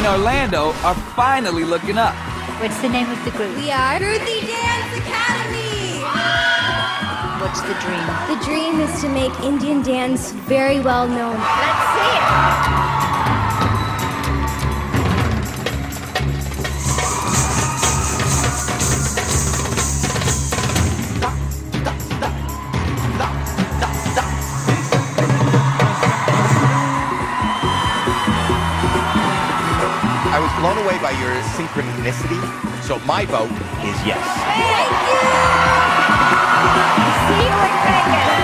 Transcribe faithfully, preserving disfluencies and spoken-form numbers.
in Orlando are finally looking up. What's the name of the group? We are Ruthie Dance Academy! What's the dream? The dream is to make Indian dance very well known. Let's see it! I was blown away by your synchronicity, so my vote is yes. See, we're gonna get it.